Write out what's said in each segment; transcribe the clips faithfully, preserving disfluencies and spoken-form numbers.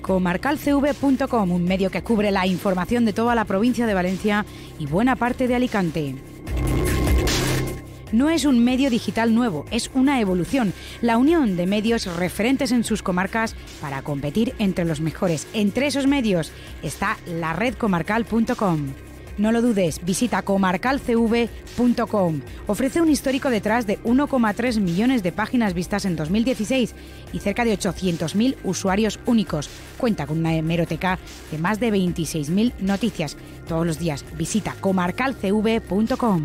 comarcal c v punto com, un medio que cubre la información de toda la provincia de Valencia y buena parte de Alicante. No es un medio digital nuevo, es una evolución, la unión de medios referentes en sus comarcas para competir entre los mejores. Entre esos medios está la red comarcal punto com. No lo dudes, visita comarcal c v punto com. Ofrece un histórico detrás de uno coma tres millones de páginas vistas en dos mil dieciséis y cerca de ochocientos mil usuarios únicos. Cuenta con una hemeroteca de más de veintiséis mil noticias. Todos los días visita comarcal c v punto com.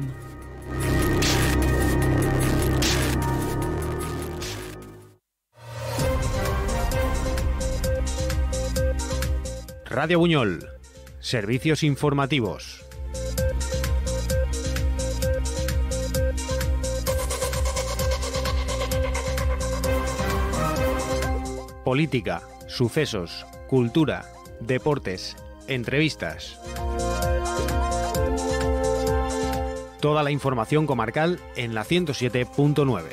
Radio Buñol. Servicios informativos. Política, sucesos, cultura, deportes, entrevistas. Toda la información comarcal en la ciento siete punto nueve.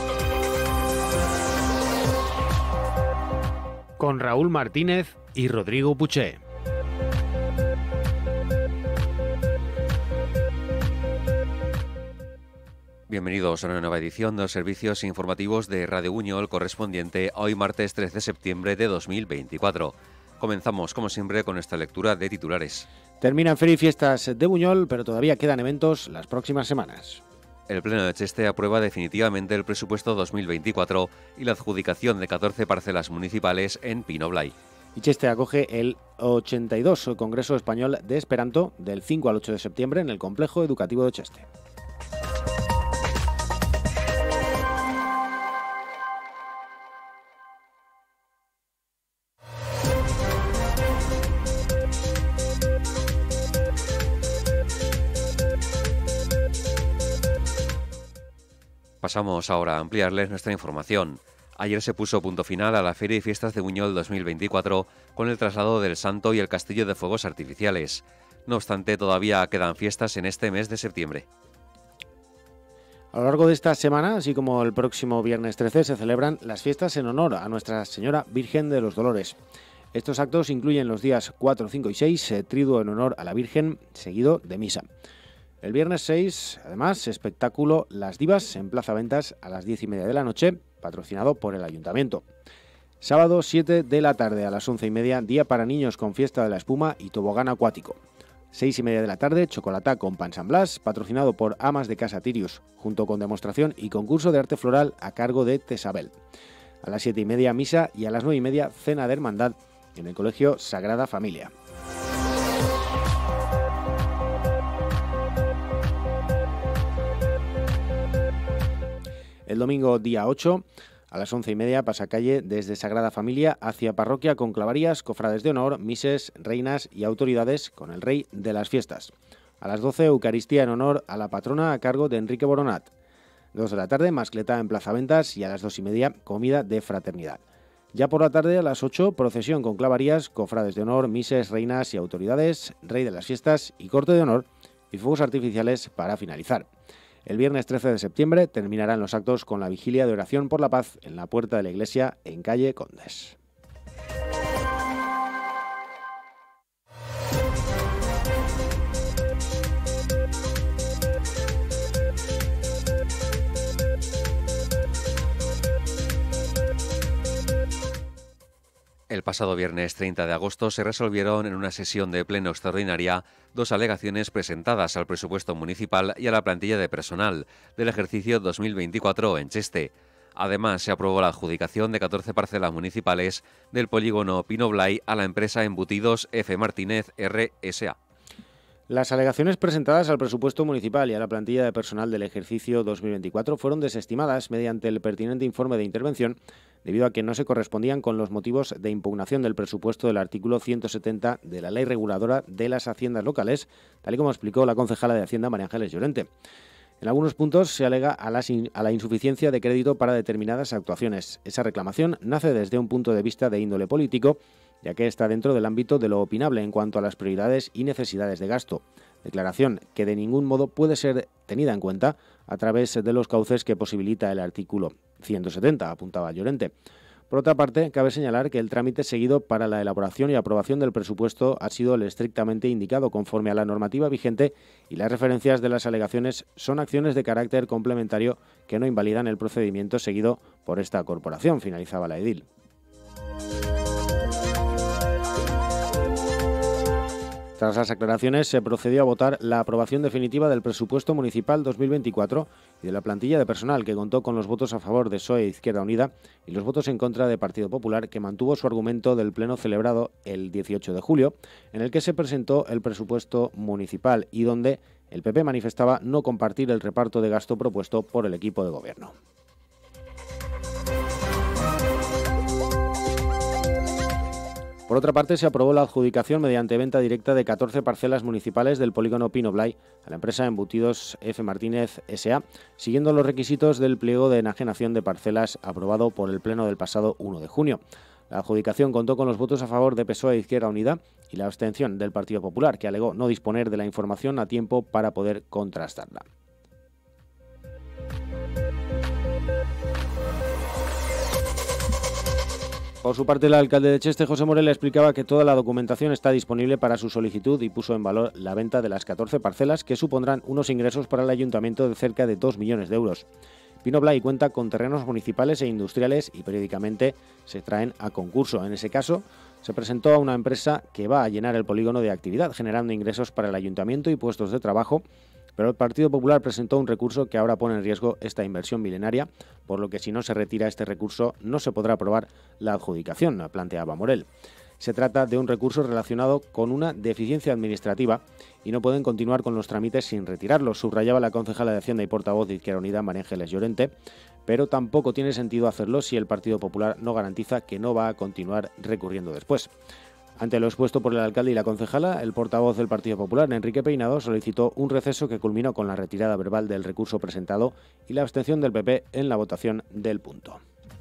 Con Raúl Martínez y Rodrigo Puché. Bienvenidos a una nueva edición de los servicios informativos de Radio Buñol, correspondiente a hoy martes trece de septiembre de dos mil veinticuatro. Comenzamos, como siempre, con esta lectura de titulares. Terminan Feria y Fiestas de Buñol, pero todavía quedan eventos las próximas semanas. El Pleno de Cheste aprueba definitivamente el presupuesto dos mil veinticuatro y la adjudicación de catorce parcelas municipales en Pino Blai. Y Cheste acoge el ochenta y dos Congreso Español de Esperanto del cinco al ocho de septiembre en el Complejo Educativo de Cheste. Pasamos ahora a ampliarles nuestra información. Ayer se puso punto final a la Feria y Fiestas de Buñol dos mil veinticuatro con el traslado del Santo y el Castillo de Fuegos Artificiales. No obstante, todavía quedan fiestas en este mes de septiembre. A lo largo de esta semana, así como el próximo viernes trece, se celebran las fiestas en honor a Nuestra Señora Virgen de los Dolores. Estos actos incluyen los días cuatro, cinco y seis, eh, triduo en honor a la Virgen, seguido de misa. El viernes seis, además, espectáculo Las Divas en Plaza Ventas a las diez y media de la noche, patrocinado por el Ayuntamiento. Sábado siete de la tarde a las once y media, día para niños con fiesta de la espuma y tobogán acuático. seis y media de la tarde, chocolatá con pan San Blas, patrocinado por Amas de Casa Tirius, junto con demostración y concurso de arte floral a cargo de Tesabel. A las siete y media, misa, y a las nueve y media, cena de hermandad en el Colegio Sagrada Familia. El domingo día ocho, a las once y media, pasacalle desde Sagrada Familia hacia Parroquia con clavarías, cofrades de honor, mises, reinas y autoridades con el rey de las fiestas. A las doce, Eucaristía en honor a la patrona a cargo de Enrique Boronat. dos de la tarde, mascleta en Plaza Ventas, y a las dos y media, comida de fraternidad. Ya por la tarde, a las ocho, procesión con clavarías, cofrades de honor, mises, reinas y autoridades, rey de las fiestas y corte de honor, y fuegos artificiales para finalizar. El viernes trece de septiembre terminarán los actos con la vigilia de oración por la paz en la puerta de la iglesia en calle Condes. El pasado viernes treinta de agosto se resolvieron en una sesión de pleno extraordinaria dos alegaciones presentadas al presupuesto municipal y a la plantilla de personal del ejercicio dos mil veinticuatro en Cheste. Además, se aprobó la adjudicación de catorce parcelas municipales del polígono Pino Blai a la empresa Embutidos F. Martínez R S A. Las alegaciones presentadas al presupuesto municipal y a la plantilla de personal del ejercicio dos mil veinticuatro fueron desestimadas mediante el pertinente informe de intervención debido a que no se correspondían con los motivos de impugnación del presupuesto del artículo ciento setenta de la Ley Reguladora de las Haciendas Locales, tal y como explicó la concejala de Hacienda, María Ángeles Llorente. En algunos puntos se alega a la, a la insuficiencia de crédito para determinadas actuaciones. Esa reclamación nace desde un punto de vista de índole político, ya que está dentro del ámbito de lo opinable en cuanto a las prioridades y necesidades de gasto. Declaración que de ningún modo puede ser tenida en cuenta a través de los cauces que posibilita el artículo ciento setenta, apuntaba Llorente. Por otra parte, cabe señalar que el trámite seguido para la elaboración y aprobación del presupuesto ha sido el estrictamente indicado conforme a la normativa vigente y las referencias de las alegaciones son acciones de carácter complementario que no invalidan el procedimiento seguido por esta corporación, finalizaba la edil. Tras las aclaraciones, se procedió a votar la aprobación definitiva del presupuesto municipal dos mil veinticuatro y de la plantilla de personal, que contó con los votos a favor de P S O E e Izquierda Unida y los votos en contra de Partido Popular, que mantuvo su argumento del pleno celebrado el dieciocho de julio, en el que se presentó el presupuesto municipal y donde el P P manifestaba no compartir el reparto de gasto propuesto por el equipo de gobierno. Por otra parte, se aprobó la adjudicación mediante venta directa de catorce parcelas municipales del polígono Pino Blay a la empresa Embutidos F. Martínez S A, siguiendo los requisitos del pliego de enajenación de parcelas aprobado por el Pleno del pasado uno de junio. La adjudicación contó con los votos a favor de P S O E e Izquierda Unida y la abstención del Partido Popular, que alegó no disponer de la información a tiempo para poder contrastarla. Por su parte, el alcalde de Cheste, José Morel, explicaba que toda la documentación está disponible para su solicitud y puso en valor la venta de las catorce parcelas, que supondrán unos ingresos para el ayuntamiento de cerca de dos millones de euros. Pino Blay cuenta con terrenos municipales e industriales y periódicamente se traen a concurso. En ese caso, se presentó a una empresa que va a llenar el polígono de actividad, generando ingresos para el ayuntamiento y puestos de trabajo, pero el Partido Popular presentó un recurso que ahora pone en riesgo esta inversión milenaria, por lo que si no se retira este recurso no se podrá aprobar la adjudicación, planteaba Morel. Se trata de un recurso relacionado con una deficiencia administrativa y no pueden continuar con los trámites sin retirarlos, subrayaba la concejala de Hacienda y portavoz de Izquierda Unida, María Ángeles Llorente, pero tampoco tiene sentido hacerlo si el Partido Popular no garantiza que no va a continuar recurriendo después. Ante lo expuesto por el alcalde y la concejala, el portavoz del Partido Popular, Enrique Peinado, solicitó un receso que culminó con la retirada verbal del recurso presentado y la abstención del P P en la votación del punto.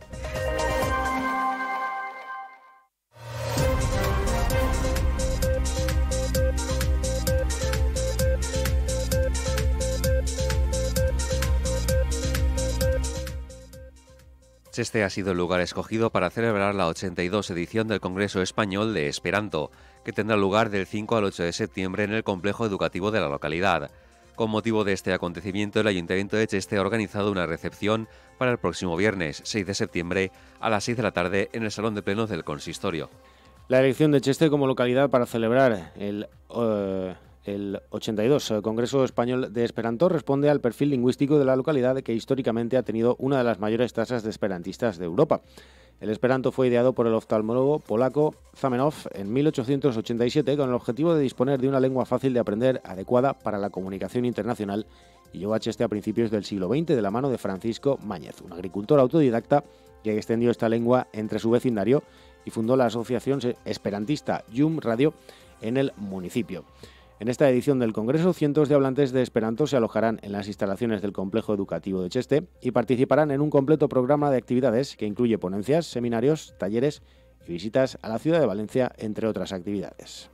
Cheste ha sido el lugar escogido para celebrar la ochenta y dos edición del Congreso Español de Esperanto, que tendrá lugar del cinco al ocho de septiembre en el complejo educativo de la localidad. Con motivo de este acontecimiento, el Ayuntamiento de Cheste ha organizado una recepción para el próximo viernes, seis de septiembre, a las seis de la tarde en el Salón de Plenos del Consistorio. La elección de Cheste como localidad para celebrar el... Uh... El ochenta y dos Congreso Español de Esperanto responde al perfil lingüístico de la localidad, que históricamente ha tenido una de las mayores tasas de esperantistas de Europa. El esperanto fue ideado por el oftalmólogo polaco Zamenhof en mil ochocientos ochenta y siete con el objetivo de disponer de una lengua fácil de aprender, adecuada para la comunicación internacional, y llegó a Cheste a principios del siglo veinte de la mano de Francisco Máñez, un agricultor autodidacta que extendió esta lengua entre su vecindario y fundó la asociación esperantista Llum Radio en el municipio. En esta edición del Congreso, cientos de hablantes de esperanto se alojarán en las instalaciones del Complejo Educativo de Cheste y participarán en un completo programa de actividades que incluye ponencias, seminarios, talleres y visitas a la ciudad de Valencia, entre otras actividades.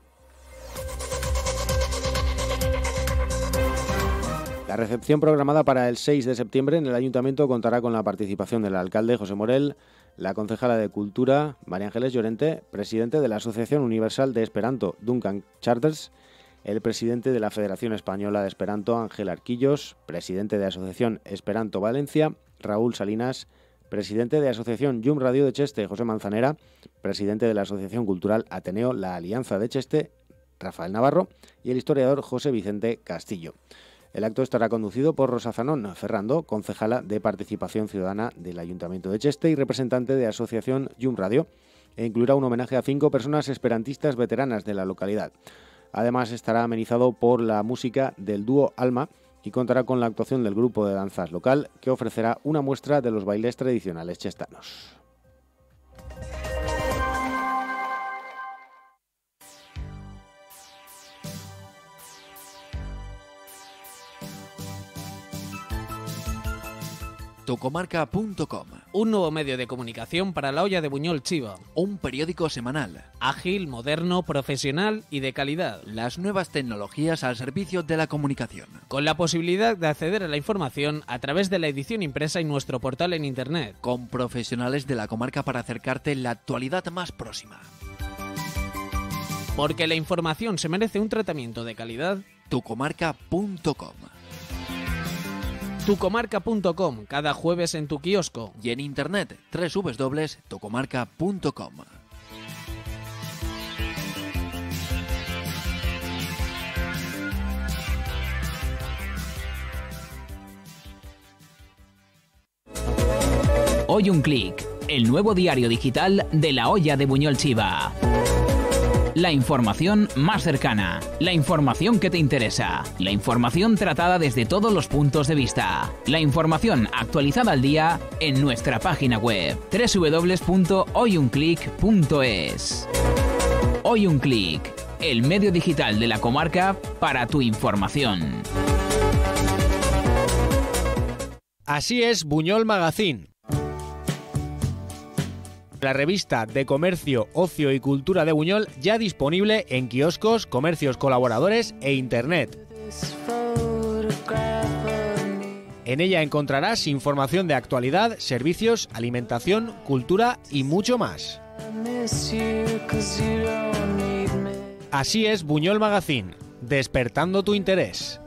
La recepción programada para el seis de septiembre en el Ayuntamiento contará con la participación del alcalde José Morel, la concejala de Cultura María Ángeles Llorente, presidente de la Asociación Universal de Esperanto Duncan Charters, el presidente de la Federación Española de Esperanto, Ángel Arquillos, presidente de Asociación Esperanto Valencia, Raúl Salinas, presidente de Asociación Llum Radio de Cheste, José Manzanera, presidente de la Asociación Cultural Ateneo La Alianza de Cheste, Rafael Navarro, y el historiador José Vicente Castillo. El acto estará conducido por Rosa Zanón Ferrando, concejala de Participación Ciudadana del Ayuntamiento de Cheste y representante de Asociación Llum Radio, e incluirá un homenaje a cinco personas esperantistas veteranas de la localidad. Además, estará amenizado por la música del dúo Alma y contará con la actuación del grupo de danzas local, que ofrecerá una muestra de los bailes tradicionales chestanos. tucomarca punto com. Un nuevo medio de comunicación para la olla de Buñol Chiva. Un periódico semanal. Ágil, moderno, profesional y de calidad. Las nuevas tecnologías al servicio de la comunicación. Con la posibilidad de acceder a la información a través de la edición impresa y nuestro portal en internet. Con profesionales de la comarca para acercarte la actualidad más próxima. Porque la información se merece un tratamiento de calidad. tucomarca punto com. tucomarca punto com, cada jueves en tu kiosco. Y en internet, doble u doble u doble u punto tucomarca punto com. Hoy un clic, el nuevo diario digital de la olla de Buñol Chiva. La información más cercana, la información que te interesa, la información tratada desde todos los puntos de vista, la información actualizada al día en nuestra página web doble u doble u doble u punto hoy un clic punto es. Hoy un clic, el medio digital de la comarca para tu información. Así es Buñol Magazine, la revista de comercio, ocio y cultura de Buñol, ya disponible en kioscos, comercios colaboradores e internet. En ella encontrarás información de actualidad, servicios, alimentación, cultura y mucho más. Así es Buñol Magazine, despertando tu interés.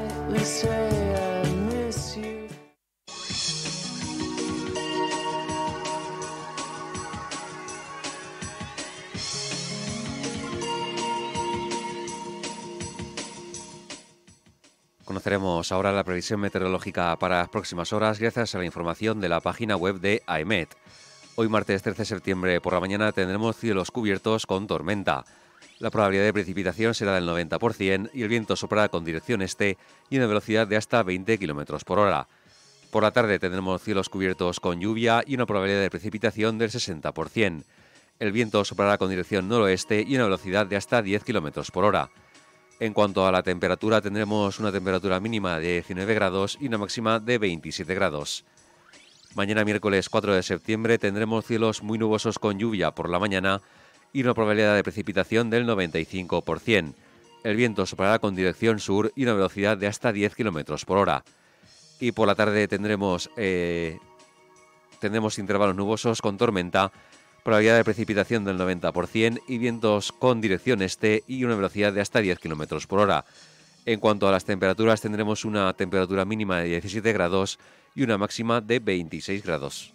Conoceremos ahora la previsión meteorológica para las próximas horas gracias a la información de la página web de AEMET. Hoy martes trece de septiembre por la mañana tendremos cielos cubiertos con tormenta. La probabilidad de precipitación será del noventa por ciento y el viento soplará con dirección este y una velocidad de hasta veinte kilómetros por hora. Por la tarde tendremos cielos cubiertos con lluvia y una probabilidad de precipitación del sesenta por ciento. El viento soplará con dirección noroeste y una velocidad de hasta diez kilómetros por hora. En cuanto a la temperatura, tendremos una temperatura mínima de diecinueve grados y una máxima de veintisiete grados. Mañana miércoles cuatro de septiembre tendremos cielos muy nubosos con lluvia por la mañana y una probabilidad de precipitación del noventa y cinco por ciento. El viento soplará con dirección sur y una velocidad de hasta diez kilómetros por hora. Y por la tarde tendremos, eh, tendremos intervalos nubosos con tormenta, probabilidad de precipitación del noventa por ciento y vientos con dirección este y una velocidad de hasta diez kilómetros por hora. En cuanto a las temperaturas, tendremos una temperatura mínima de diecisiete grados y una máxima de veintiséis grados.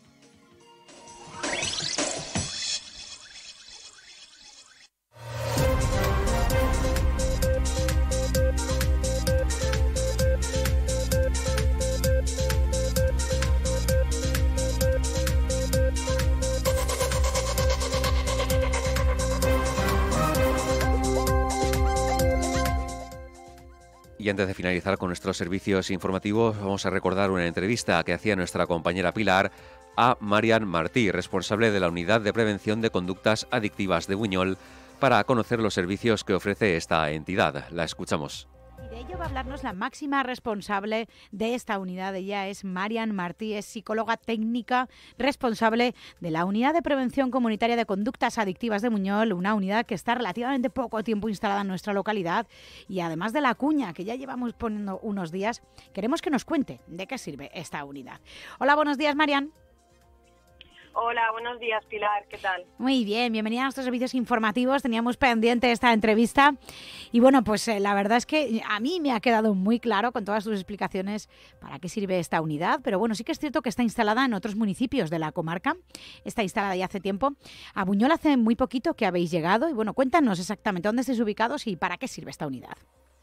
Y antes de finalizar con nuestros servicios informativos, vamos a recordar una entrevista que hacía nuestra compañera Pilar a Marian Martí, responsable de la Unidad de Prevención de Conductas Adictivas de Buñol, para conocer los servicios que ofrece esta entidad. La escuchamos. Y de ello va a hablarnos la máxima responsable de esta unidad. Ella es Marian Martí, es psicóloga técnica responsable de la Unidad de Prevención Comunitaria de Conductas Adictivas de Buñol, una unidad que está relativamente poco tiempo instalada en nuestra localidad. Y además de la cuña, que ya llevamos poniendo unos días, queremos que nos cuente de qué sirve esta unidad. Hola, buenos días, Marian. Hola, buenos días, Pilar, ¿qué tal? Muy bien, bienvenida a nuestros servicios informativos. Teníamos pendiente esta entrevista y bueno, pues eh, la verdad es que a mí me ha quedado muy claro con todas tus explicaciones para qué sirve esta unidad, pero bueno, sí que es cierto que está instalada en otros municipios de la comarca, está instalada ya hace tiempo. A Buñol hace muy poquito que habéis llegado y bueno, cuéntanos exactamente dónde estáis ubicados y para qué sirve esta unidad.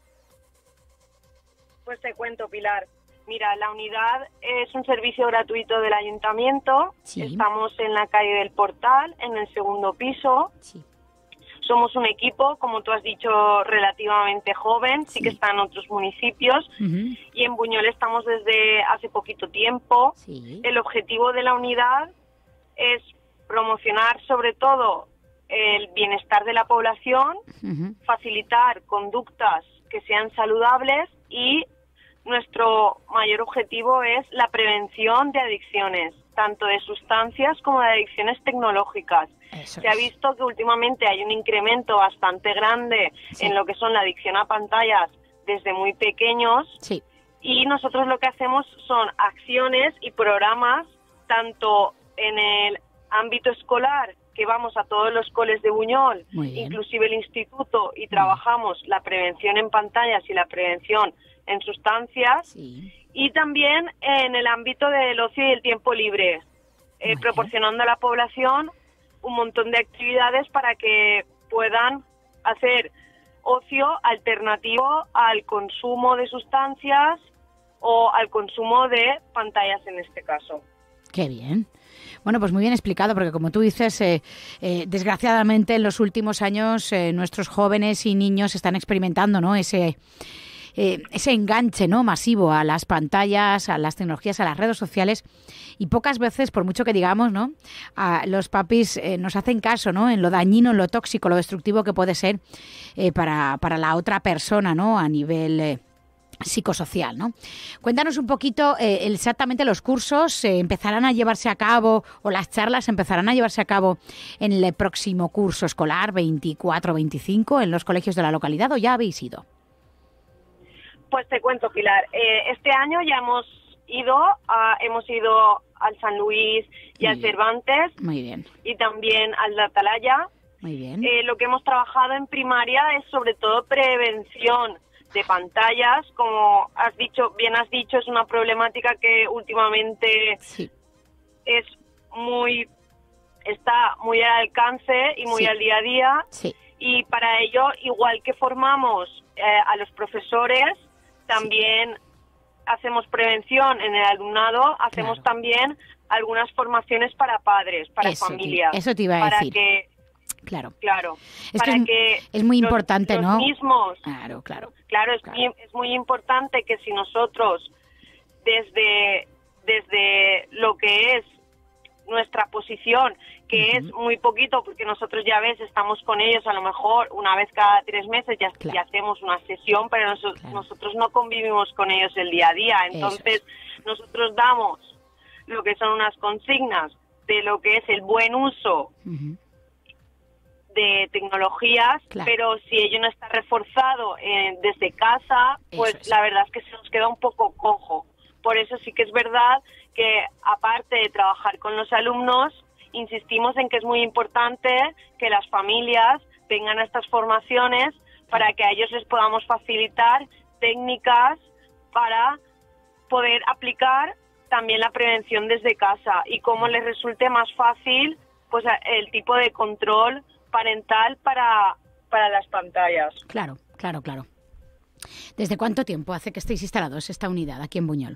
Pues te cuento, Pilar. Mira, la unidad es un servicio gratuito del ayuntamiento. Sí. Estamos en la calle del Portal, en el segundo piso. Sí. Somos un equipo, como tú has dicho, relativamente joven. Sí, sí que está en otros municipios. Uh-huh. Y en Buñol estamos desde hace poquito tiempo. Sí. El objetivo de la unidad es promocionar sobre todo el bienestar de la población, uh-huh. facilitar conductas que sean saludables y nuestro mayor objetivo es la prevención de adicciones, tanto de sustancias como de adicciones tecnológicas. Eso Se ha es. visto que últimamente hay un incremento bastante grande Sí. en lo que son la adicción a pantallas desde muy pequeños, Sí. y nosotros lo que hacemos son acciones y programas tanto en el ámbito escolar, que vamos a todos los coles de Buñol, Muy bien. inclusive el instituto, y trabajamos la prevención en pantallas y la prevención en sustancias, Sí. y también en el ámbito del ocio y el tiempo libre, eh, Muy proporcionando a la población un montón de actividades para que puedan hacer ocio alternativo al consumo de sustancias o al consumo de pantallas en este caso. Qué bien. Bueno, pues muy bien explicado, porque como tú dices, eh, eh, desgraciadamente en los últimos años eh, nuestros jóvenes y niños están experimentando, ¿no?, ese eh, ese enganche, ¿no?, masivo a las pantallas, a las tecnologías, a las redes sociales, y pocas veces, por mucho que digamos, ¿no?, a los papis eh, nos hacen caso, ¿no?, en lo dañino, en lo tóxico, lo destructivo que puede ser eh, para, para la otra persona, ¿no?, a nivel eh, psicosocial, ¿no? Cuéntanos un poquito eh, exactamente los cursos eh, empezarán a llevarse a cabo, o las charlas empezarán a llevarse a cabo en el próximo curso escolar veinticuatro veinticinco en los colegios de la localidad, ¿o ya habéis ido? Pues te cuento, Pilar, eh, este año ya hemos ido, a, hemos ido al San Luis y Muy al bien. Cervantes, Muy bien, y también al de Atalaya. muy bien. Eh, lo que hemos trabajado en primaria es sobre todo prevención de pantallas. Como has dicho, bien has dicho, es una problemática que últimamente Sí, es muy, está muy al alcance y muy Sí. al día a día. sí, Y para ello, igual que formamos eh, a los profesores, también hacemos prevención en el alumnado, hacemos Claro. también algunas formaciones para padres, para Eso te- familias. eso te iba a para decir. que, claro. claro, Es que para es- que es muy los- importante, los ¿no? mismos, Claro, claro. claro, es, Claro. Muy, es muy importante que si nosotros, desde, desde lo que es nuestra posición, que es muy poquito, porque nosotros ya ves, estamos con ellos a lo mejor una vez cada tres meses, ya, Claro. ya hacemos una sesión, pero noso- Claro. nosotros no convivimos con ellos el día a día. Entonces, nosotros damos lo que son unas consignas de lo que es el buen uso Ujú. de tecnologías, Claro. pero si ello no está reforzado eh, desde casa, pues Eso es. la verdad es que se nos queda un poco cojo. Por eso sí que es verdad que, aparte de trabajar con los alumnos, insistimos en que es muy importante que las familias vengan a estas formaciones para que a ellos les podamos facilitar técnicas para poder aplicar también la prevención desde casa y cómo les resulte más fácil pues el tipo de control parental para, para las pantallas. Claro, claro, claro. ¿Desde cuánto tiempo hace que estéis instalados esta unidad aquí en Buñol?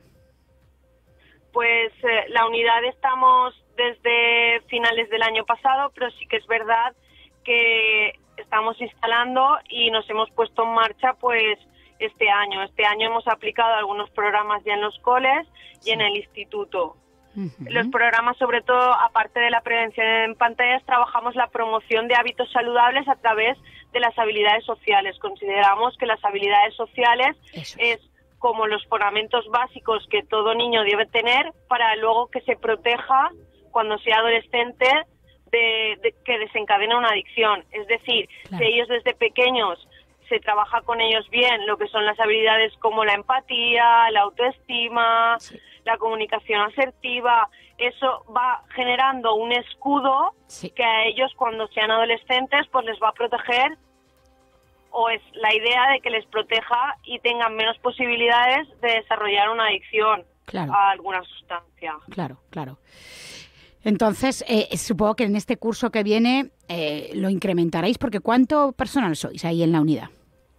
Pues eh, la unidad estamos desde finales del año pasado, pero sí que es verdad que estamos instalando y nos hemos puesto en marcha pues este año. Este año hemos aplicado algunos programas ya en los coles y Sí. en el instituto. Ujú. Los programas, sobre todo, aparte de la prevención en pantallas, trabajamos la promoción de hábitos saludables a través de las habilidades sociales. Consideramos que las habilidades sociales Eso es como los fundamentos básicos que todo niño debe tener para luego que se proteja cuando sea adolescente de, de que desencadena una adicción. Es decir, Claro. si ellos desde pequeños se trabaja con ellos bien lo que son las habilidades como la empatía, la autoestima, Sí. la comunicación asertiva, eso va generando un escudo Sí. que a ellos cuando sean adolescentes pues les va a proteger, o es la idea de que les proteja y tengan menos posibilidades de desarrollar una adicción Claro. a alguna sustancia. Claro, claro. Entonces, eh, supongo que en este curso que viene eh, lo incrementaréis, porque ¿cuánto personal sois ahí en la unidad?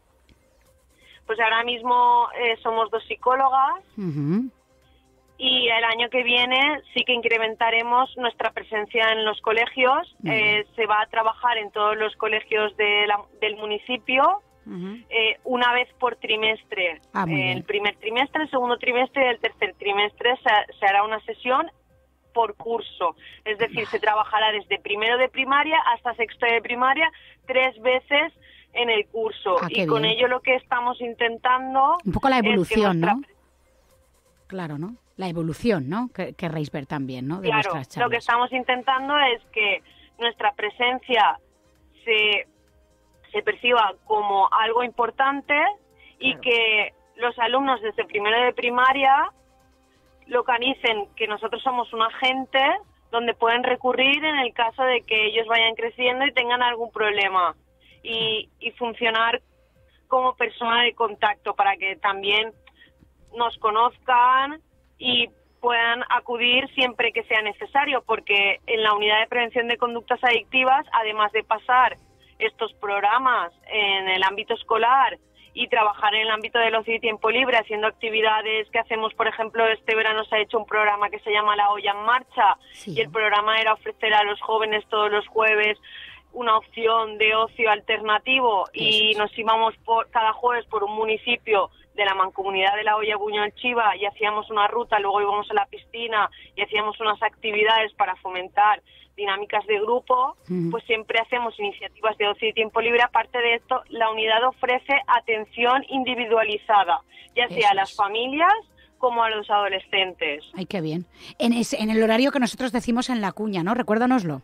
Pues ahora mismo eh, somos dos psicólogas Ujú. y el año que viene sí que incrementaremos nuestra presencia en los colegios. Muy Eh, se va a trabajar en todos los colegios de la- del municipio Ujú. eh, una vez por trimestre. Ah, muy bien. El primer trimestre, el segundo trimestre y el tercer trimestre se, se hará una sesión por curso. Es decir, se trabajará desde primero de primaria hasta sexto de primaria tres veces en el curso. Ah, qué y con bien. ello lo que estamos intentando Un poco la es que evolución, nuestra ¿no? Claro, ¿no? La evolución, ¿no? Que querréis ver también, ¿no? De claro, vuestras charlas. Lo que estamos intentando es que nuestra presencia se, se perciba como algo importante y claro. que los alumnos desde primero de primaria localicen que nosotros somos un agente donde pueden recurrir en el caso de que ellos vayan creciendo y tengan algún problema y, y funcionar como persona de contacto para que también nos conozcan y puedan acudir siempre que sea necesario, porque en la unidad de prevención de conductas adictivas, además de pasar estos programas en el ámbito escolar y trabajar en el ámbito del ocio y tiempo libre, haciendo actividades que hacemos, por ejemplo, este verano se ha hecho un programa que se llama La Olla en Marcha, sí. y el programa era ofrecer a los jóvenes todos los jueves una opción de ocio alternativo, y nos íbamos por cada jueves por un municipio de la mancomunidad de La Hoya Buñol Chiva y hacíamos una ruta, luego íbamos a la piscina y hacíamos unas actividades para fomentar dinámicas de grupo, uh-huh. pues siempre hacemos iniciativas de ocio y tiempo libre. Aparte de esto, la unidad ofrece atención individualizada, ya sea a las familias como a los adolescentes. Ay, qué bien. En, ese, en el horario que nosotros decimos en la cuña, ¿no? Recuérdanoslo.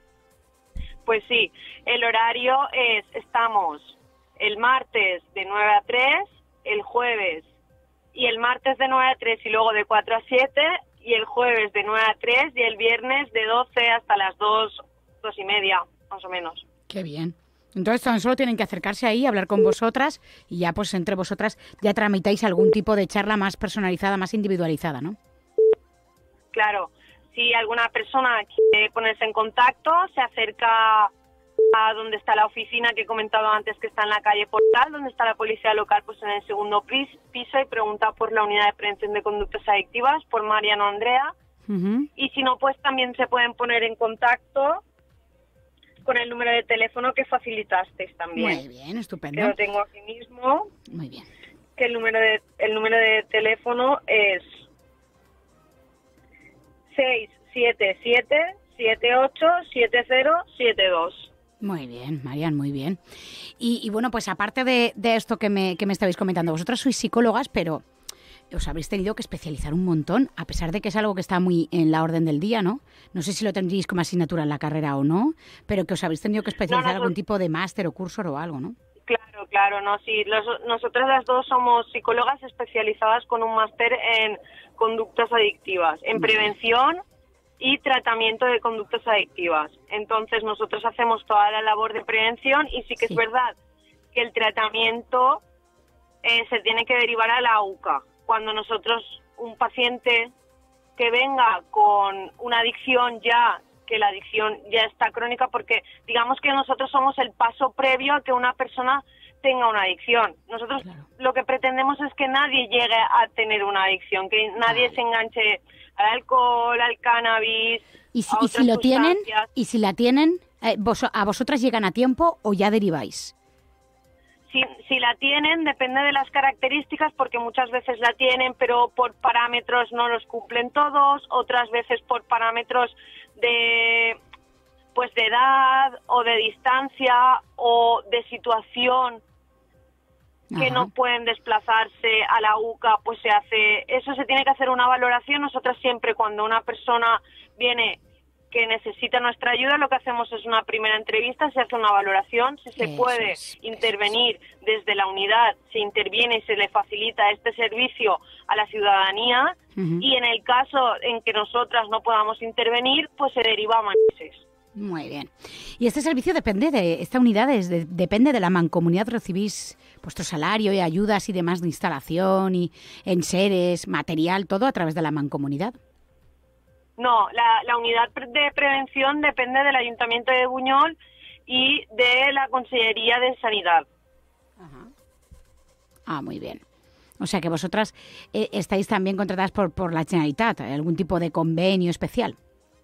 Pues sí, el horario es, estamos el martes de nueve a tres, el jueves y el martes de nueve a tres y luego de cuatro a siete, y el jueves de nueve a tres y el viernes de doce hasta las dos, dos y media, más o menos. Qué bien. Entonces tan solo tienen que acercarse ahí, hablar con vosotras y ya pues entre vosotras ya tramitáis algún tipo de charla más personalizada, más individualizada, ¿no? Claro. Si alguna persona quiere ponerse en contacto, se acerca a donde está la oficina que he comentado antes, que está en la calle Portal, donde está la policía local, pues en el segundo piso, y pregunta por la unidad de prevención de conductas adictivas, por Mariano Andrea. Uh-huh. Y si no, pues también se pueden poner en contacto con el número de teléfono que facilitasteis también. Muy bien, estupendo. Que lo tengo aquí mismo. Muy bien. Que el número de, el número de teléfono es seis siete siete, siete ocho siete cero siete dos. Muy bien, Marian, muy bien. Y, y bueno, pues aparte de, de esto que me, que me estabais comentando, vosotras sois psicólogas, pero os habréis tenido que especializar un montón, a pesar de que es algo que está muy en la orden del día, ¿no? No sé si lo tendríais como asignatura en la carrera o no, pero que os habéis tenido que especializar en no, no, algún tipo de máster o curso o algo, ¿no? Claro, claro, no, sí. Los, nosotras las dos somos psicólogas especializadas con un máster en conductas adictivas, en prevención y tratamiento de conductas adictivas. Entonces nosotros hacemos toda la labor de prevención y sí que sí. es verdad que el tratamiento eh, se tiene que derivar a la U C A. Cuando nosotros, un paciente que venga con una adicción ya, que la adicción ya está crónica, porque digamos que nosotros somos el paso previo a que una persona tenga una adicción. Nosotros claro. lo que pretendemos es que nadie llegue a tener una adicción, que nadie vale. se enganche al alcohol, al cannabis, y si, a y otras si lo tienen sustancias. y si la tienen, eh, vos, a vosotras llegan a tiempo o ya deriváis. Si, si la tienen, depende de las características, porque muchas veces la tienen, pero por parámetros no los cumplen todos, otras veces por parámetros de pues de edad o de distancia o de situación que Ajá. no pueden desplazarse a la U C A, pues se hace, eso se tiene que hacer una valoración. Nosotras siempre cuando una persona viene que necesita nuestra ayuda, lo que hacemos es una primera entrevista, se hace una valoración, si se eso puede es, intervenir desde la unidad, se interviene y se le facilita este servicio a la ciudadanía, uh-huh. y en el caso en que nosotras no podamos intervenir, pues se deriva a Manises. Muy bien. Y este servicio depende de, esta unidad es de, depende de la mancomunidad, recibís vuestro salario y ayudas y demás de instalación y enseres, material, todo a través de la mancomunidad. No, la, la unidad de prevención depende del Ayuntamiento de Buñol y de la Consellería de Sanidad. Ajá. Ah, muy bien. O sea que vosotras eh, estáis también contratadas por, por la Generalitat, ¿algún tipo de convenio especial?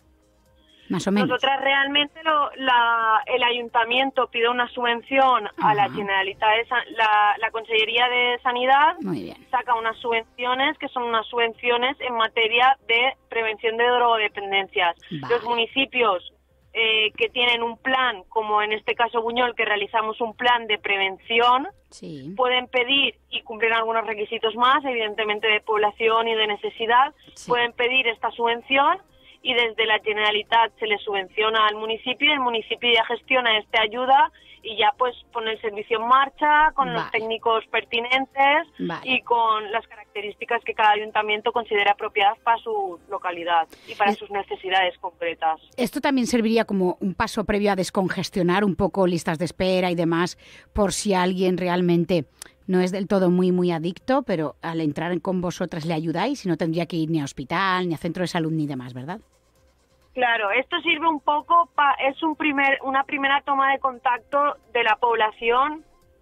Más o menos. Nosotras realmente lo, la, el ayuntamiento pide una subvención Ajá. a la Generalitat, de San, la, la Consellería de Sanidad Muy bien. saca unas subvenciones que son unas subvenciones en materia de prevención de drogodependencias. Vale. Los municipios eh, que tienen un plan, como en este caso Buñol, que realizamos un plan de prevención, sí. pueden pedir y cumplir algunos requisitos más, evidentemente de población y de necesidad, sí. pueden pedir esta subvención y desde la Generalitat se les subvenciona al municipio y el municipio ya gestiona esta ayuda y ya pues pone el servicio en marcha con vale. los técnicos pertinentes vale. y con las características que cada ayuntamiento considera apropiadas para su localidad y para es... sus necesidades concretas. Esto también serviría como un paso previo a descongestionar un poco listas de espera y demás, por si alguien realmente no es del todo muy muy adicto, pero al entrar con vosotras le ayudáis y no tendría que ir ni a hospital, ni a centro de salud, ni demás, ¿verdad? Claro, esto sirve un poco, pa, es un primer, una primera toma de contacto de la población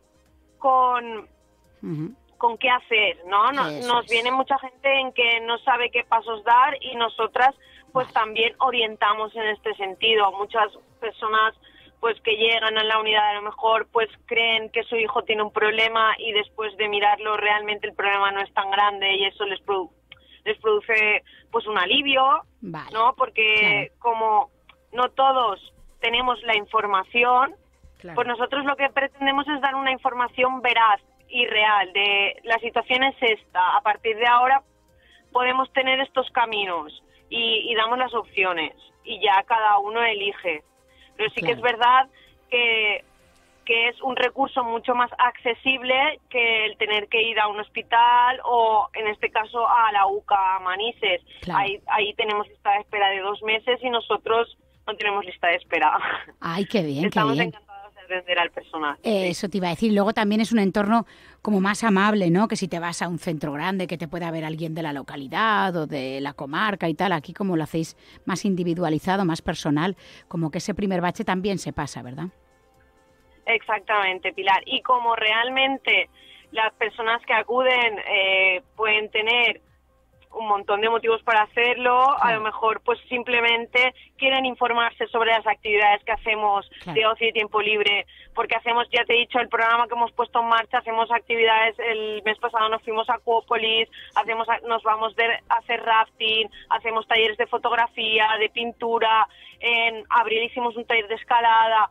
con, uh-huh. con qué hacer, ¿no? Nos, nos viene mucha gente en que no sabe qué pasos dar y nosotras pues vale. también orientamos en este sentido. Muchas personas pues que llegan a la unidad a lo mejor pues creen que su hijo tiene un problema y después de mirarlo realmente el problema no es tan grande y eso les produce les produce pues un alivio, vale. ¿no? Porque claro. como no todos tenemos la información, claro. pues nosotros lo que pretendemos es dar una información veraz y real de la situación es esta, a partir de ahora podemos tener estos caminos y, y damos las opciones y ya cada uno elige. Pero sí claro. que es verdad que que es un recurso mucho más accesible que el tener que ir a un hospital o, en este caso, a la U C A Manises. Claro. Ahí, ahí tenemos lista de espera de dos meses y nosotros no tenemos lista de espera. ¡Ay, qué bien, Estamos qué bien! encantados de atender al personal. Eh, eso te iba a decir. Luego también es un entorno como más amable, ¿no? Que si te vas a un centro grande, que te pueda ver alguien de la localidad o de la comarca y tal. Aquí como lo hacéis más individualizado, más personal, como que ese primer bache también se pasa, ¿verdad? Exactamente, Pilar. Y como realmente las personas que acuden eh, pueden tener un montón de motivos para hacerlo, claro. a lo mejor pues simplemente quieren informarse sobre las actividades que hacemos claro. de ocio y tiempo libre, porque hacemos, ya te he dicho, el programa que hemos puesto en marcha, hacemos actividades, el mes pasado nos fuimos a Acuópolis, hacemos, nos vamos de, a hacer rafting, hacemos talleres de fotografía, de pintura, en abril hicimos un taller de escalada.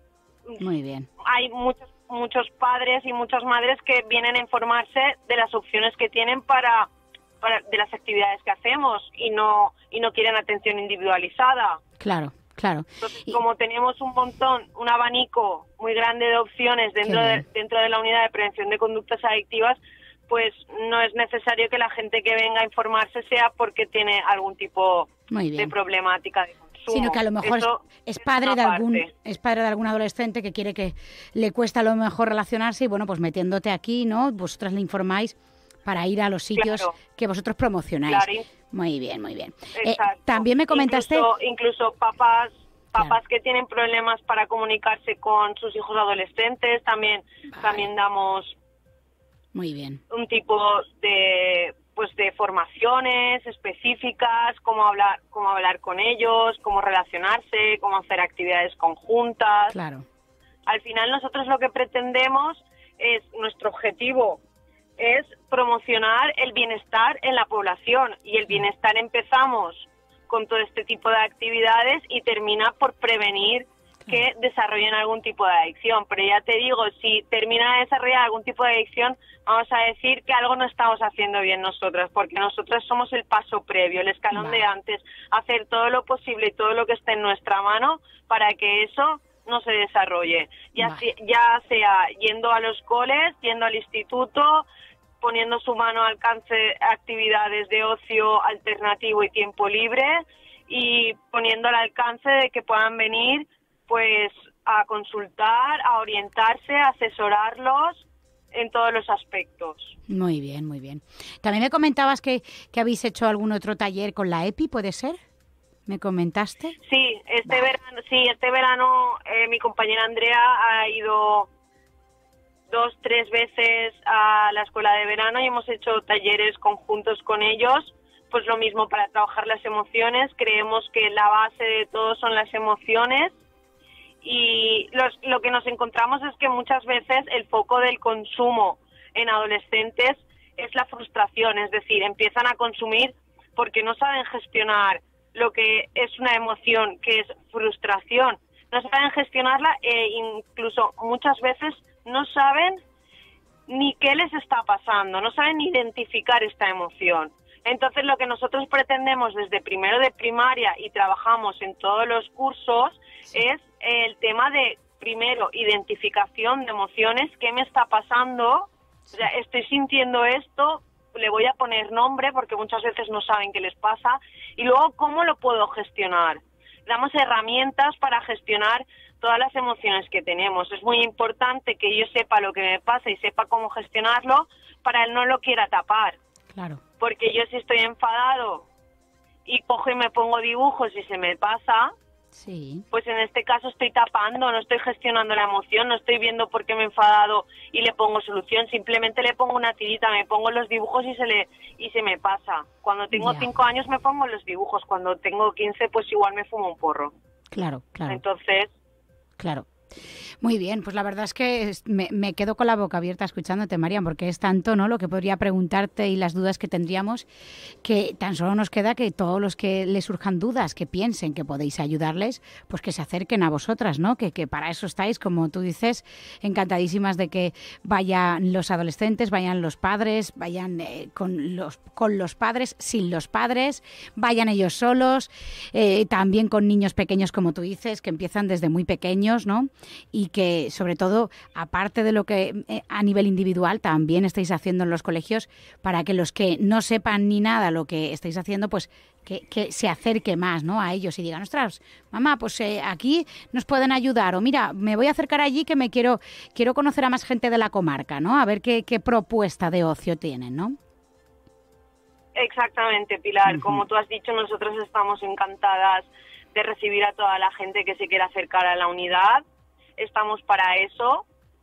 Muy bien. Hay muchos muchos padres y muchas madres que vienen a informarse de las opciones que tienen para, para de las actividades que hacemos y no y no quieren atención individualizada. Claro, claro. Entonces, y... como tenemos un montón, un abanico muy grande de opciones dentro de, dentro de la unidad de prevención de conductas adictivas, pues no es necesario que la gente que venga a informarse sea porque tiene algún tipo de problemática de consumo. Sino que a lo mejor Eso es, es padre de algún parte. es padre de algún adolescente que quiere que le cuesta a lo mejor relacionarse y bueno, pues metiéndote aquí, ¿no? Vosotras le informáis para ir a los sitios claro. que vosotros promocionáis. Claro. Muy bien, muy bien. Eh, también me comentaste... Incluso, incluso papás, papás claro. que tienen problemas para comunicarse con sus hijos adolescentes, también, vale. también damos muy bien. un tipo de... pues de formaciones específicas, cómo hablar, cómo hablar con ellos, cómo relacionarse, cómo hacer actividades conjuntas. Claro. Al final nosotros lo que pretendemos es, nuestro objetivo es promocionar el bienestar en la población y el bienestar empezamos con todo este tipo de actividades y termina por prevenir que desarrollen algún tipo de adicción. Pero ya te digo, si termina de desarrollar algún tipo de adicción, vamos a decir que algo no estamos haciendo bien nosotras, porque nosotras somos el paso previo, el escalón vale. de antes, hacer todo lo posible y todo lo que esté en nuestra mano para que eso no se desarrolle. Ya, vale. ya sea yendo a los coles, yendo al instituto, poniendo su mano al alcance actividades de ocio alternativo y tiempo libre y poniendo al alcance de que puedan venir pues a consultar, a orientarse, a asesorarlos en todos los aspectos. Muy bien, muy bien. También me comentabas que, que habéis hecho algún otro taller con la EPI, ¿puede ser? ¿Me comentaste? Sí, este vale. verano, sí, este verano eh, mi compañera Andrea ha ido dos, tres veces a la escuela de verano y hemos hecho talleres conjuntos con ellos. Pues lo mismo para trabajar las emociones. Creemos que la base de todo son las emociones. Y los, lo que nos encontramos es que muchas veces el foco del consumo en adolescentes es la frustración, es decir, empiezan a consumir porque no saben gestionar lo que es una emoción, que es frustración. No saben gestionarla e incluso muchas veces no saben ni qué les está pasando, no saben identificar esta emoción. Entonces, lo que nosotros pretendemos desde primero de primaria y trabajamos en todos los cursos es el tema de, primero, identificación de emociones, qué me está pasando, o sea, estoy sintiendo esto, le voy a poner nombre porque muchas veces no saben qué les pasa, y luego cómo lo puedo gestionar. Damos herramientas para gestionar todas las emociones que tenemos. Es muy importante que yo sepa lo que me pasa y sepa cómo gestionarlo para él no lo quiera tapar. Claro. Porque yo si estoy enfadado y cojo y me pongo dibujos y se me pasa, sí, pues en este caso estoy tapando, no estoy gestionando la emoción, no estoy viendo por qué me he enfadado y le pongo solución, simplemente le pongo una tirita, me pongo los dibujos y se le y se me pasa. Cuando tengo Ya. cinco años me pongo los dibujos, cuando tengo quince pues igual me fumo un porro. Claro, claro. Entonces, claro. Muy bien, pues la verdad es que me, me quedo con la boca abierta escuchándote, Marian, porque es tanto, ¿no?, lo que podría preguntarte y las dudas que tendríamos, que tan solo nos queda que todos los que les surjan dudas, que piensen que podéis ayudarles, pues que se acerquen a vosotras, ¿no? Que, que para eso estáis, como tú dices, encantadísimas de que vayan los adolescentes, vayan los padres, vayan eh, con los con los padres, sin los padres, vayan ellos solos, eh, también con niños pequeños, como tú dices, que empiezan desde muy pequeños, ¿no? Y que, sobre todo, aparte de lo que eh, a nivel individual también estáis haciendo en los colegios, para que los que no sepan ni nada lo que estáis haciendo, pues que, que se acerque más, ¿no?, a ellos y digan, ostras, mamá, pues eh, aquí nos pueden ayudar, o mira, me voy a acercar allí que me quiero quiero conocer a más gente de la comarca, ¿no?, a ver qué, qué propuesta de ocio tienen, ¿no? exactamente, Pilar. Uh-huh. Como tú has dicho, nosotros estamos encantadas de recibir a toda la gente que se quiera acercar a la unidad. Estamos para eso,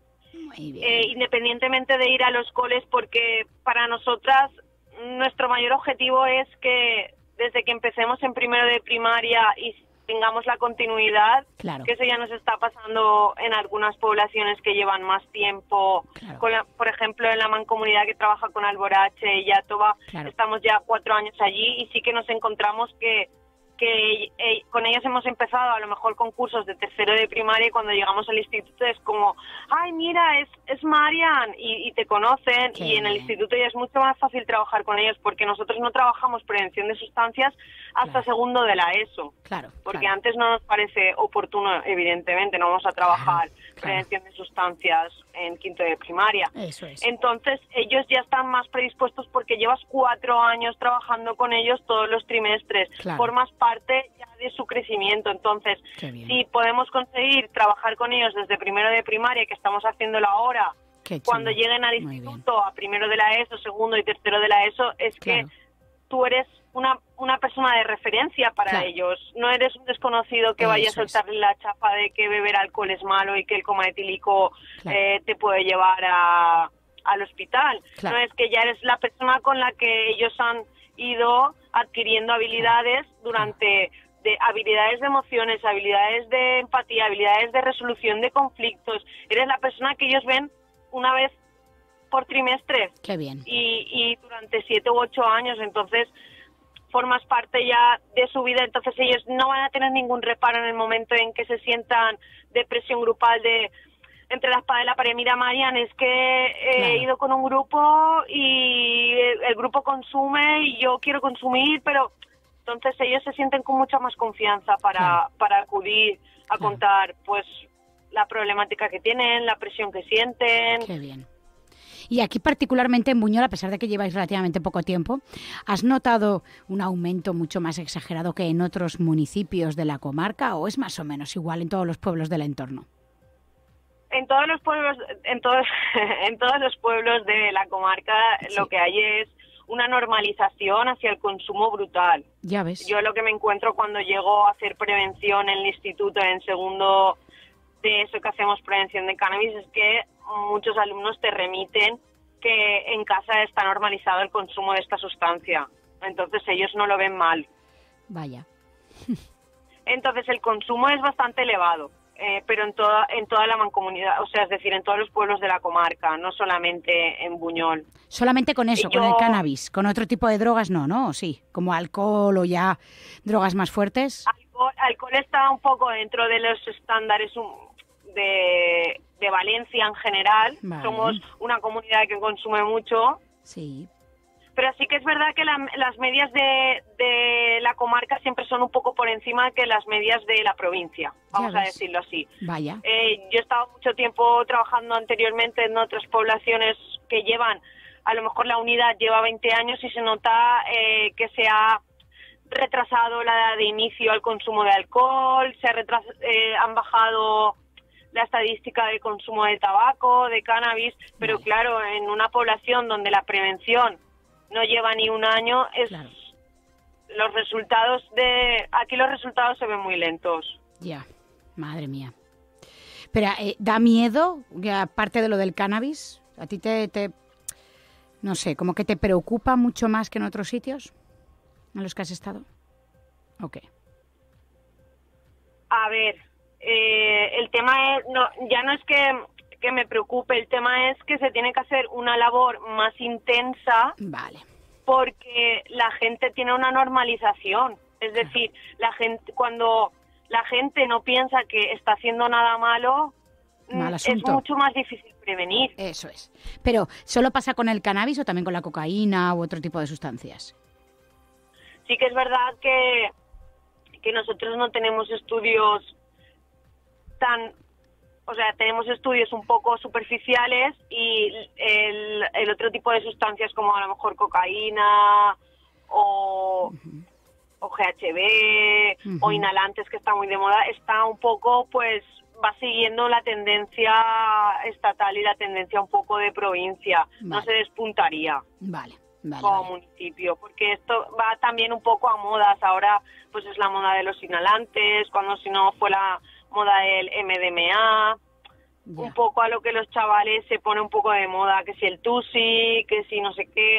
Muy bien. eh, independientemente de ir a los coles, porque para nosotras nuestro mayor objetivo es que desde que empecemos en primero de primaria y tengamos la continuidad, Claro. que eso ya nos está pasando en algunas poblaciones que llevan más tiempo, Claro. con la- por ejemplo en la mancomunidad que trabaja con Alborache y Yatoba, Claro. estamos ya cuatro años allí y sí que nos encontramos que que eh, con ellas hemos empezado a lo mejor con cursos de tercero de primaria y cuando llegamos al instituto es como, ay, mira, es es Marian, y, y te conocen. Qué y en el bien. instituto ya es mucho más fácil trabajar con ellos porque nosotros no trabajamos prevención de sustancias hasta Claro. segundo de la ESO, Claro, porque claro. antes no nos parece oportuno, evidentemente, no vamos a trabajar Claro, claro. prevención de sustancias en quinto de primaria. Eso es. Entonces, ellos ya están más predispuestos porque llevas cuatro años trabajando con ellos todos los trimestres. Claro. Formas parte ya de su crecimiento. Entonces, Qué bien. si podemos conseguir trabajar con ellos desde primero de primaria, que estamos haciéndolo ahora, Qué chulo. cuando lleguen al Muy bien. instituto, a primero de la ESO, segundo y tercero de la ESO, es Claro. que tú eres una, una persona de referencia para Claro. ellos. No eres un desconocido que vaya a Eso es. soltarle la chapa de que beber alcohol es malo y que el coma etílico Claro. eh, te puede llevar a, al hospital. Claro. No es que ya eres la persona con la que ellos han ido adquiriendo habilidades durante de habilidades de emociones, habilidades de empatía, habilidades de resolución de conflictos. Eres la persona que ellos ven una vez por trimestre Qué bien. y, y durante siete u ocho años, entonces formas parte ya de su vida, entonces ellos no van a tener ningún reparo en el momento en que se sientan depresión grupal de entre la espada y la pared. Mira, Marian, es que he Claro. ido con un grupo y el, el grupo consume y yo quiero consumir, pero entonces ellos se sienten con mucha más confianza para, Claro. para acudir a Claro. contar pues la problemática que tienen, la presión que sienten. Qué bien. Y aquí particularmente en Buñol, a pesar de que lleváis relativamente poco tiempo, ¿has notado un aumento mucho más exagerado que en otros municipios de la comarca o es más o menos igual en todos los pueblos del entorno? En todos los pueblos, en todos, en todos los pueblos de la comarca, Sí. lo que hay es una normalización hacia el consumo brutal. Ya ves. Yo lo que me encuentro cuando llego a hacer prevención en el instituto, en segundo de eso que hacemos prevención de cannabis, es que muchos alumnos te remiten que en casa está normalizado el consumo de esta sustancia. Entonces ellos no lo ven mal. Vaya. Entonces el consumo es bastante elevado. eh, pero en toda en toda la mancomunidad, o sea, es decir, en todos los pueblos de la comarca, no solamente en Buñol. Solamente con eso, Yo, con el cannabis, con otro tipo de drogas no, ¿no? Sí, como alcohol o ya drogas más fuertes. Alcohol, alcohol está un poco dentro de los estándares de, de Valencia en general. Vale. Somos una comunidad que consume mucho. Sí. Pero sí que es verdad que la, las medias de, de la comarca siempre son un poco por encima que las medias de la provincia, vamos a decirlo así. Vaya. Eh, yo he estado mucho tiempo trabajando anteriormente en otras poblaciones que llevan, a lo mejor la unidad lleva veinte años y se nota eh, que se ha retrasado la edad de inicio al consumo de alcohol, se ha retras- eh, han bajado la estadística de consumo de tabaco, de cannabis, pero Vaya. Claro, en una población donde la prevención no lleva ni un año, es claro. Los resultados de aquí los resultados se ven muy lentos. Ya, madre mía. Pero eh, ¿da miedo, aparte de lo del cannabis? ¿A ti te, te, no sé, como que te preocupa mucho más que en otros sitios en los que has estado? Ok. A ver, eh, el tema es, no, ya no es que... que me preocupe, el tema es que se tiene que hacer una labor más intensa. Vale. Porque la gente tiene una normalización, es decir, la gente cuando la gente no piensa que está haciendo nada malo, es mucho más difícil prevenir. Eso es. Pero ¿solo pasa con el cannabis o también con la cocaína u otro tipo de sustancias? Sí que es verdad que que nosotros no tenemos estudios tan O sea, tenemos estudios un poco superficiales y el, el otro tipo de sustancias como a lo mejor cocaína o, uh-huh. o G H B uh-huh. o inhalantes, que está muy de moda, está un poco, pues, va siguiendo la tendencia estatal y la tendencia un poco de provincia. Vale. No se despuntaría. Vale. Vale, como vale. municipio, porque esto va también un poco a modas. Ahora pues es la moda de los inhalantes, cuando si no fue la moda del M D M A, ya. Un poco a lo que los chavales se pone un poco de moda, que si el tusi, que si no sé qué.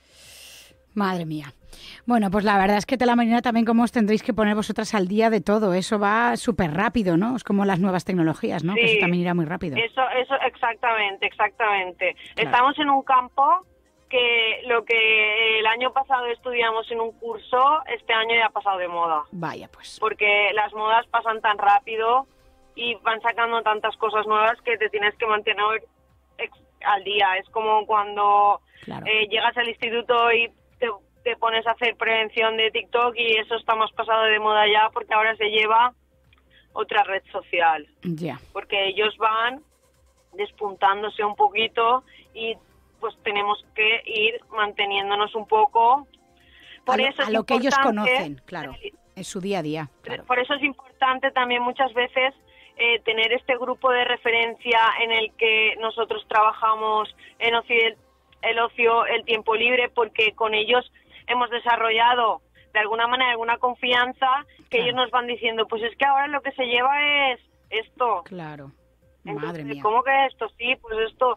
Madre mía. Bueno, pues la verdad es que Tela Marina también como os tendréis que poner vosotras al día de todo. Eso va súper rápido, ¿no? Es como las nuevas tecnologías, ¿no? Sí, que eso también irá muy rápido. Eso, eso, exactamente, exactamente. Claro. Estamos en un campo que lo que el año pasado estudiamos en un curso, este año ya ha pasado de moda. Vaya, pues. Porque las modas pasan tan rápido y van sacando tantas cosas nuevas que te tienes que mantener ex- al día. Es como cuando claro. eh, llegas al instituto y te, te pones a hacer prevención de TikTok y eso está más pasado de moda ya porque ahora se lleva otra red social. Ya. Porque ellos van despuntándose un poquito y pues tenemos que ir manteniéndonos un poco. Por a lo, eso es a lo que ellos conocen, claro, es su día a día. Claro. Por eso es importante también muchas veces eh, tener este grupo de referencia en el que nosotros trabajamos en ocio, el ocio, el tiempo libre, porque con ellos hemos desarrollado de alguna manera alguna confianza que claro. ellos nos van diciendo, pues es que ahora lo que se lleva es esto. Claro, Entonces, madre mía. ¿cómo que esto? Sí, pues esto...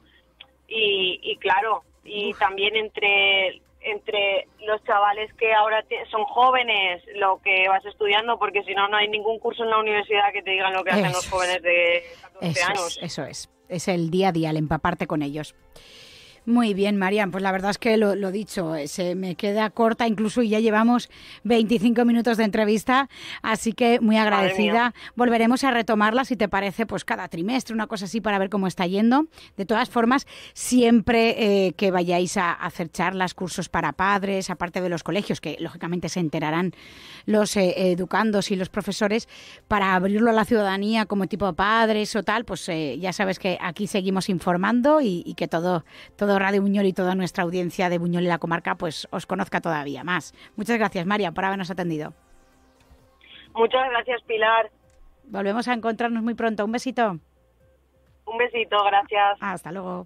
Y, y claro, y Uf. también entre entre los chavales que ahora te, son jóvenes, lo que vas estudiando, porque si no, no hay ningún curso en la universidad que te digan lo que hacen eso los jóvenes es. de catorce eso años. Es, eso es, es el día a día, el empaparte con ellos. Muy bien, Marian, pues la verdad es que lo, lo dicho, se me queda corta incluso y ya llevamos veinticinco minutos de entrevista, así que muy agradecida. Volveremos a retomarla, si te parece, pues cada trimestre, una cosa así para ver cómo está yendo. De todas formas, siempre eh, que vayáis a hacer charlas, cursos para padres, aparte de los colegios, que lógicamente se enterarán los eh, educandos y los profesores, para abrirlo a la ciudadanía como tipo de padres o tal, pues eh, ya sabes que aquí seguimos informando y, y que todo... todo Radio Buñol y toda nuestra audiencia de Buñol y la comarca pues os conozca todavía más. Muchas gracias, María, por habernos atendido. Muchas gracias, Pilar. Volvemos a encontrarnos muy pronto. Un besito. Un besito, gracias. Hasta luego.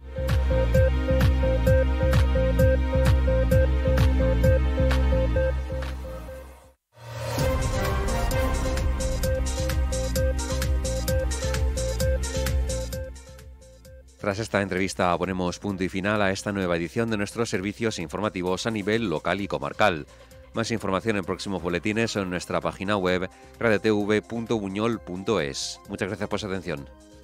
Tras esta entrevista ponemos punto y final a esta nueva edición de nuestros servicios informativos a nivel local y comarcal. Más información en próximos boletines o en nuestra página web radio t v punto buñol punto es. Muchas gracias por su atención.